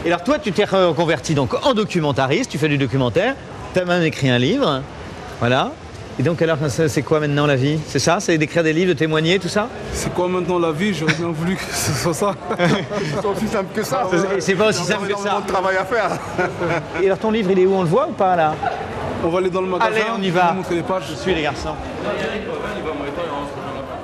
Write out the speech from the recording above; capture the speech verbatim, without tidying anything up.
Et alors toi, tu t'es reconverti donc en documentariste, tu fais du documentaire, tu as même écrit un livre, voilà. Et donc alors, c'est quoi maintenant la vie? C'est ça? C'est d'écrire des livres, de témoigner, tout ça? C'est quoi maintenant la vie? J'aurais bien voulu que ce soit ça. C'est aussi simple que ça. C'est pas aussi simple que ça. Il y a de travail à faire. Et alors ton livre, il est où? On le voit ou pas là? On va aller dans le magasin. Allez, on y va. Montrer les pages. Je suis les garçons.